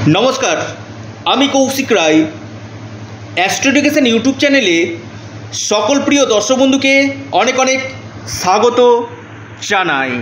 नमस्कार आमी Kaushik Roy Astro Education YouTube चैनेले सकल प्रिय दर्शक बंधु के अनेक अनेक स्वागत जानाई।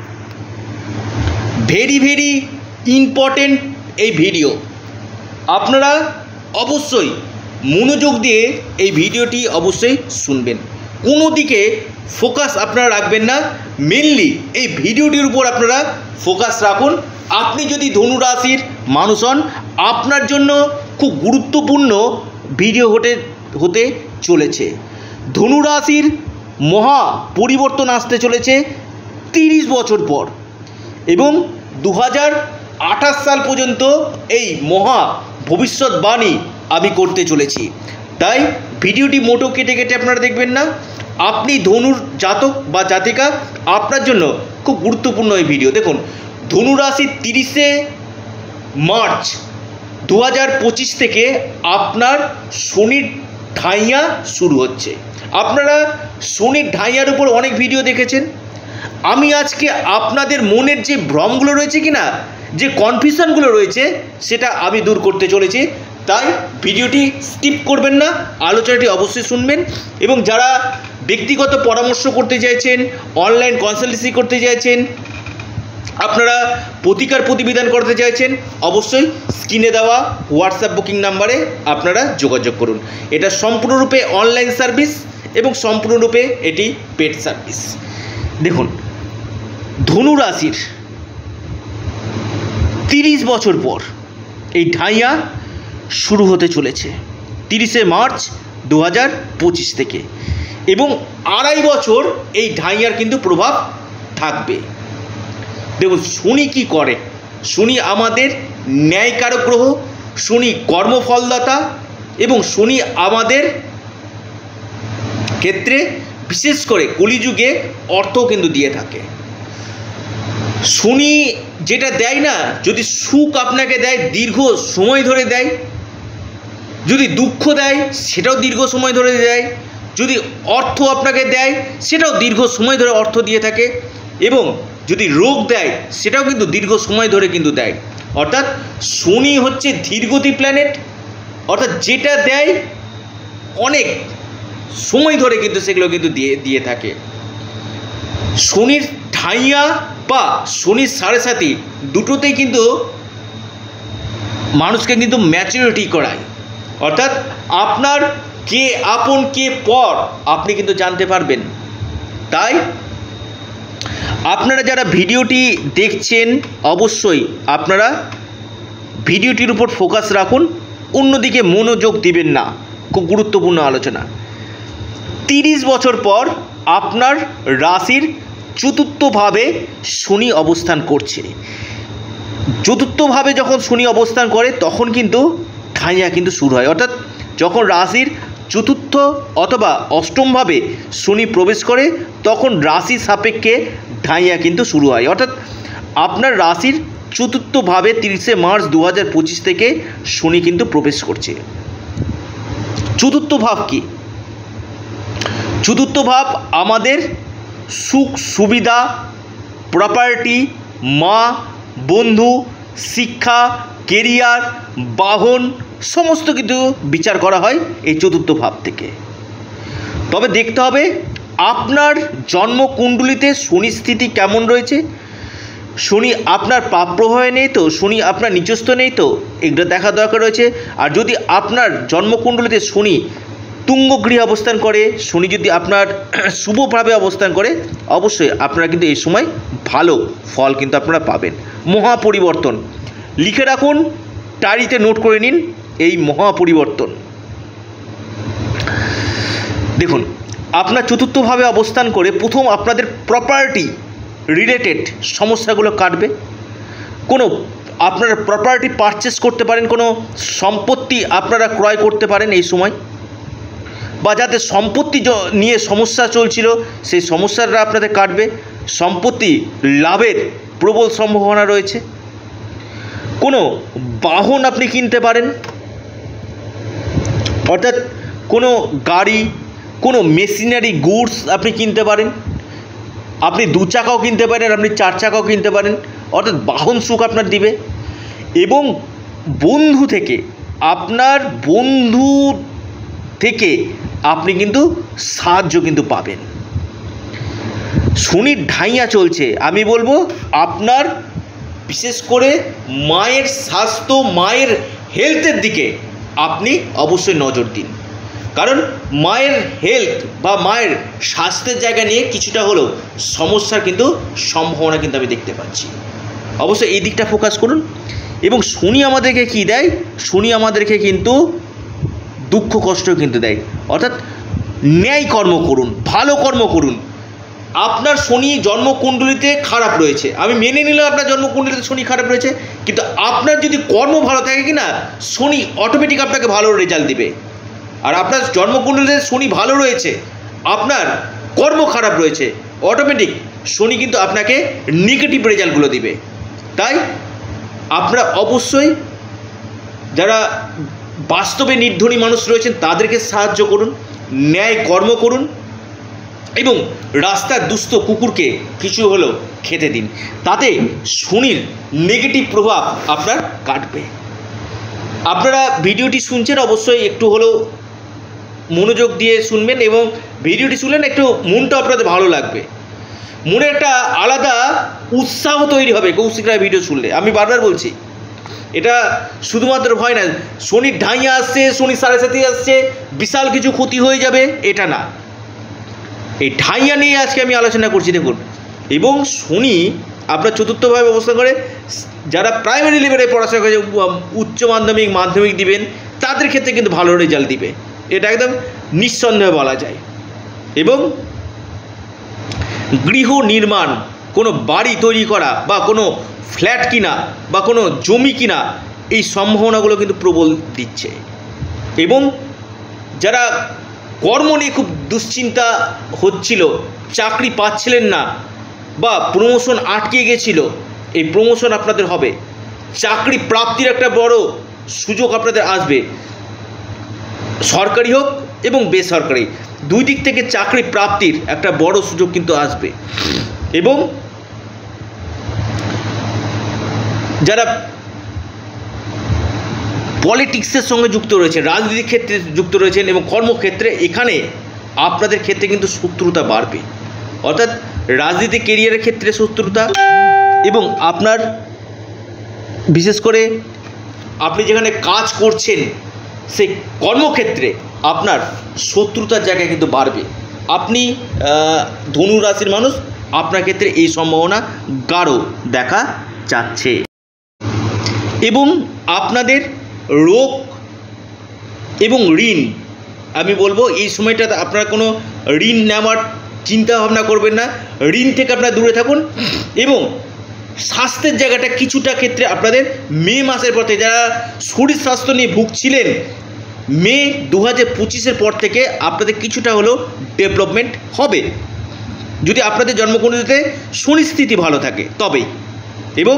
भेरी भेरी इम्पोर्टेंट এই ভিডিও আপনারা অবশ্যই মনোযোগ দিয়ে এই ভিডিওটি অবশ্যই শুনবেন। কোনো দিকে ফোকাস আপনারা রাখবেন না, মেনলি এই ভিডিওটির উপর আপনারা ফোকাস রাখুন। আপনি যদি ধনু রাশির মানুষ হন, আপনার জন্য খুব গুরুত্বপূর্ণ ভিডিও হতে চলেছে। ধনু রাশির মহা পরিবর্তন আসতে চলেছে 30 বছর পর এবং 2028 সাল পর্যন্ত এই মহা ভবিষ্যৎবাণী আমি করতে চলেছি। তাই ভিডিওটি মোটো কেটে কেটে আপনারা দেখবেন না। আপনি ধনুর জাতক বা জাতিকা, আপনার জন্য খুব গুরুত্বপূর্ণ এই ভিডিও। দেখুন, ধনু রাশির 30 মার্চ 2025 থেকে আপনার শনির ঢাইয়া শুরু হচ্ছে। আপনারা শনির ঢাইয়ার উপর অনেক ভিডিও দেখেছেন। আমি আজকে আপনাদের মনের যে ভ্রমগুলো রয়েছে কিনা, যে কনফিউশনগুলো রয়েছে, সেটা আমি দূর করতে চলেছি। তাই ভিডিওটি স্কিপ করবেন না, আলোচনাটি অবশ্যই শুনবেন। এবং যারা ব্যক্তিগত পরামর্শ করতে চাইছেন, অনলাইন কনসালটেন্সি করতে চাইছেন, আপনারা প্রতিকার প্রতিবিধান করতে চাইছেন, অবশ্যই স্ক্রিনে দেওয়া হোয়াটসঅ্যাপ বুকিং নাম্বারে আপনারা যোগাযোগ করুন। এটা সম্পূর্ণরূপে অনলাইন সার্ভিস এবং সম্পূর্ণরূপে এটি পেড সার্ভিস। দেখুন, ধনু রাশির 30 বছর পর এই ঢাইয়া শুরু হতে চলেছে 30 মার্চ 2025 থেকে, এবং 2.5 বছর এই ঢাইয়ার কিন্তু প্রভাব থাকবে। দেখুন, শনি কি করে? শনি আমাদের ন্যায়কারক গ্রহ, শনি কর্মফলদাতা এবং শনি আমাদের ক্ষেত্রে বিশেষ করে কলিযুগে অর্থ কিন্তু দিয়ে থাকে। শনি যেটা দেয় না, যদি সুখ আপনাকে দেয় দীর্ঘ সময় ধরে দেয়, যদি দুঃখ দেয় সেটাও দীর্ঘ সময় ধরে দেয়, যদি অর্থ আপনাকে দেয় সেটাও দীর্ঘ সময় ধরে অর্থ দিয়ে থাকে, এবং যদি রোগ দেয় সেটাও কিন্তু দীর্ঘ সময় ধরে কিন্তু দেয়। অর্থাৎ শনি হচ্ছে ধীরগতি প্ল্যানেট, অর্থাৎ যেটা দেয় অনেক সময় ধরে কিন্তু সেগুলো কিন্তু দিয়ে থাকে। শনির ঢাইয়া বা শনির সাড়ে সাথী দুটোতেই কিন্তু মানুষকে কিন্তু ম্যাচুরিটি করায়। অর্থাৎ আপনার কে আপন কে পর আপনি কিন্তু জানতে পারবেন। তাই আপনারা যারা ভিডিওটি দেখছেন, অবশ্যই আপনারা ভিডিওটির উপর ফোকাস রাখুন, অন্যদিকে মনোযোগ দিবেন না। খুব গুরুত্বপূর্ণ আলোচনা। 30 বছর পর আপনার রাশির চতুর্থভাবে শনি অবস্থান করছে। চতুর্থভাবে যখন শনি অবস্থান করে তখন কিন্তু ঢাইয়া কিন্তু শুরু হয়। অর্থাৎ যখন রাশির চতুর্থ অথবা অষ্টমভাবে শনি প্রবেশ করে তখন রাশি সাপেক্ষে ঢাইয়া কিন্তু শুরু হয়। অর্থাৎ আপনার রাশির চতুর্থভাবে 30 মার্চ 2025 থেকে শনি কিন্তু প্রবেশ করছে। চতুর্থ ভাব কি? চতুর্থ ভাব আমাদের সুখ সুবিধা, প্রপার্টি, মা, বন্ধু, শিক্ষা, কেরিয়ার, বাহন সমস্ত কিছু বিচার করা হয় এই চতুর্থ ভাব থেকে। তবে দেখতে হবে আপনার জন্মকুণ্ডলিতে শনি স্থিতি কেমন রয়েছে। শনি আপনার প্রাপ্যভাবে নেই তো, শনি আপনার নিচস্থ নেই তো, এগুলো দেখা দরকার রয়েছে। আর যদি আপনার জন্মকুণ্ডলিতে শনি তুঙ্গ গৃহে অবস্থান করে, শনি যদি আপনার শুভভাবে অবস্থান করে, অবশ্যই আপনারা কিন্তু এই সময় ভালো ফল কিন্তু আপনারা পাবেন। মহা পরিবর্তন লিখে রাখুন, ডায়েরিতে নোট করে নিন এই মহা পরিবর্তন। দেখুন, আপনার চতুর্থভাবে অবস্থান করে প্রথম আপনাদের প্রপার্টি রিলেটেড সমস্যাগুলো কাটবে। কোনো আপনারা প্রপার্টি পারচেস করতে পারেন, কোনো সম্পত্তি আপনারা ক্রয় করতে পারেন এই সময়, বা যাদের সম্পত্তি নিয়ে সমস্যা চলছিল সেই সমস্যাটা আপনাদের কাটবে। সম্পত্তি লাভের প্রবল সম্ভাবনা রয়েছে। কোনো বাহন আপনি কিনতে পারেন, অর্থাৎ কোনো গাড়ি, কোনো মেশিনারি গুডস আপনি কিনতে পারেন। আপনি 2 চাকাও কিনতে পারেন, আপনি 4 চাকাও কিনতে পারেন। অর্থাৎ বাহন সুখ আপনার দিবে। এবং বন্ধু থেকে, আপনার বন্ধু থেকে আপনি কিন্তু সাহায্য কিন্তু পাবেন। শনির ঢাইয়া চলছে, আমি বলবো আপনার বিশেষ করে মায়ের স্বাস্থ্য, মায়ের হেলথের দিকে আপনি অবশ্যই নজর দিন। কারণ মায়ের হেলথ বা মায়ের স্বাস্থ্যের জায়গা নিয়ে কিছুটা হলেও সমস্যার কিন্তু সম্ভাবনা কিন্তু আমি দেখতে পাচ্ছি। অবশ্যই এই দিকটা ফোকাস করুন। এবং শনি আমাদেরকে কি দেয়? শনি আমাদেরকে কিন্তু দুঃখ কষ্ট কিন্তু দেয়, অর্থাৎ ন্যায় কর্ম করুন, ভালো কর্ম করুন। আপনার শনি জন্মকুণ্ডলিতে খারাপ রয়েছে, আমি মেনে নিলাম আপনার জন্মকুণ্ডলিতে শনি খারাপ রয়েছে, কিন্তু আপনার যদি কর্ম ভালো থাকে কি না, শনি অটোমেটিক আপনাকে ভালো রেজাল্ট দিবে। আর আপনার জন্মকুণ্ডলিতে শনি ভালো রয়েছে, আপনার কর্ম খারাপ রয়েছে, অটোমেটিক শনি কিন্তু আপনাকে নেগেটিভ রেজাল্টগুলো দিবে। তাই আপনারা অবশ্যই যারা বাস্তবে নির্ধনী মানুষ রয়েছেন তাদেরকে সাহায্য করুন, ন্যায় কর্ম করুন এবং রাস্তার দুস্থ কুকুরকে কিছু হলেও খেতে দিন। তাতে শনির নেগেটিভ প্রভাব আপনার কাটবে। আপনারা ভিডিওটি শুনছেন, অবশ্যই একটু হলেও মনোযোগ দিয়ে শুনবেন এবং ভিডিওটি শুনলেন একটু মনটা আপনাদের ভালো লাগবে, মনে একটা আলাদা উৎসাহ তৈরি হবে কৌশিক রায় ভিডিও শুনলে। আমি বারবার বলছি, এটা শুধুমাত্র ভয় না, শনির ঢাইয়া আসছে, শনি 7.5 আসছে, বিশাল কিছু ক্ষতি হয়ে যাবে এটা না। এই ঢাইয়া নিয়ে আজকে আমি আলোচনা করছি। দেখুন, এবং শনি আপনার চতুর্থভাবে অবস্থান করে, যারা প্রাইমারি লেভেলে পড়াশোনা করে উচ্চ মাধ্যমিক মাধ্যমিক দিবেন তাদের ক্ষেত্রে কিন্তু ভালো রেজাল্ট দিবে, এটা একদম নিঃসন্দেহে বলা যায়। এবং গৃহ নির্মাণ, কোনো বাড়ি তৈরি করা বা কোনো ফ্ল্যাট কিনা বা কোনো জমি কিনা, এই সম্ভাবনাগুলো কিন্তু প্রবল দিচ্ছে। এবং যারা কর্ম নিয়ে খুব দুশ্চিন্তা হচ্ছিল, চাকরি পাচ্ছিলেন না বা প্রমোশন আটকে গেছিল, এই প্রমোশন আপনাদের হবে, চাকরি প্রাপ্তির একটা বড় সুযোগ আপনাদের আসবে, সরকারি হোক এবং বেসরকারি, দুই দিক থেকে চাকরি প্রাপ্তির একটা বড় সুযোগ কিন্তু আসবে। এবং যারা পলিটিক্সের সঙ্গে যুক্ত রয়েছেন, রাজনীতির ক্ষেত্রে যুক্ত রয়েছেন এবং কর্মক্ষেত্রে, এখানে আপনাদের ক্ষেত্রে কিন্তু শত্রুতা বাড়বে, অর্থাৎ রাজনীতি কেরিয়ারের ক্ষেত্রে শত্রুতা, এবং আপনার বিশেষ করে আপনি যেখানে কাজ করছেন সেই কর্মক্ষেত্রে আপনার শত্রুতার জায়গায় কিন্তু বাড়বে। আপনি ধনু রাশির মানুষ, আপনার ক্ষেত্রে এই সম্ভাবনা গাঢ় দেখা যাচ্ছে। এবং আপনাদের রোগ এবং ঋণ, আমি বলবো এই সময়টাতে আপনারা কোনো ঋণ নেওয়ার চিন্তা ভাবনা করবেন না, ঋণ থেকে আপনারা দূরে থাকুন। এবং স্বাস্থ্যের জায়গাটা কিছুটা ক্ষেত্রে আপনাদের মে মাসের পর থেকে, যারা শরীর স্বাস্থ্য নিয়ে ভুগছিলেন, মে 2025-এর পর থেকে আপনাদের কিছুটা হলেও ডেভেলপমেন্ট হবে, যদি আপনাদের জন্মকুণ্ডলিতে শনি স্থিতি ভালো থাকে তবেই। এবং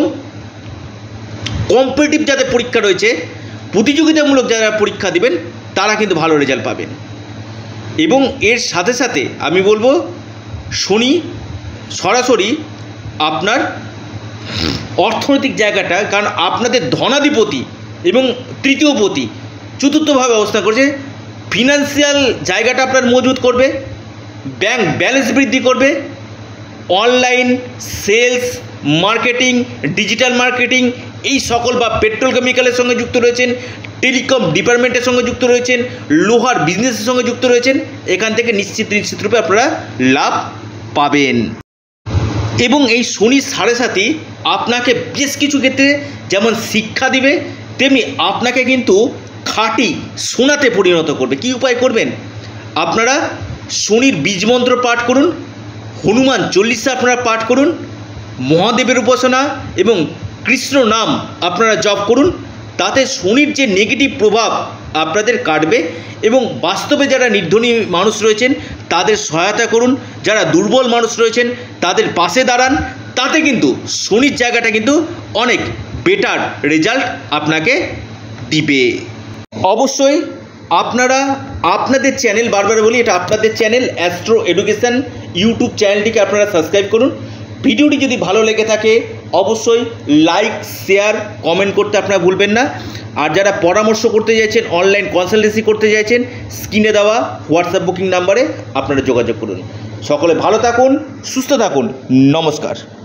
কম্পিটিটিভ যাদের পরীক্ষা রয়েছে, প্রতিযোগিতামূলক যারা পরীক্ষা দিবেন তারা কিন্তু ভালো রেজাল্ট পাবেন। এবং এর সাথে সাথে আমি বলবো শনি সরাসরি আপনার অর্থনৈতিক জায়গাটা, কারণ আপনাদের ধনাধিপতি এবং তৃতীয়পতি চতুর্থভাবে অবস্থান করছে, ফিনান্সিয়াল জায়গাটা আপনার মজবুত করবে, ব্যাংক ব্যালেন্স বৃদ্ধি করবে, online sales, marketing, digital marketing, এই সকল বা পেট্রোল কেমিক্যালের সঙ্গে যুক্ত রয়েছেন, টেলিকম ডিপার্টমেন্টের সঙ্গে যুক্ত রয়েছেন, লোহার বিজনেসের সঙ্গে যুক্ত রয়েছেন, এখান থেকে নিশ্চিত রূপে আপনারা লাভ পাবেন। এবং এই শনি 7.5 আপনাকে বেশ কিছু ক্ষেত্রে যেমন শিক্ষা দিবে, তেমনি আপনাকে কিন্তু খাঁটি সোনাতে পরিণত করবে। কি উপায় করবেন? আপনারা শনির বীজমন্ত্র পাঠ করুন, হনুমান চল্লিশা আপনারা পাঠ করুন, মহাদেবের উপাসনা এবং কৃষ্ণ নাম আপনারা জপ করুন। তাতে শনির যে নেগেটিভ প্রভাব আপনাদের কাটবে। এবং বাস্তবে যারা নির্ধনী মানুষ রয়েছেন তাদের সহায়তা করুন, যারা দুর্বল মানুষ রয়েছেন তাদের পাশে দাঁড়ান, তাতে কিন্তু শনির জায়গাটা কিন্তু অনেক বেটার রেজাল্ট আপনাকে দিবে। অবশ্যই আপনারা আপনাদের চ্যানেল, বারবার বলি এটা আপনাদের চ্যানেল অ্যাস্ট্রো এডুকেশন ইউটিউব চ্যানেলটিকে আপনারা সাবস্ক্রাইব করুন। ভিডিওটি যদি ভালো লেগে থাকে অবশ্যই লাইক, শেয়ার, কমেন্ট করতে আপনারা ভুলবেন না। আর যারা পরামর্শ করতে চাইছেন, অনলাইন কনসালটেন্সি করতে চাইছেন, স্ক্রিনে দেওয়া হোয়াটসঅ্যাপ বুকিং নাম্বারে আপনারা যোগাযোগ করুন। সকলে ভালো থাকুন, সুস্থ থাকুন, নমস্কার।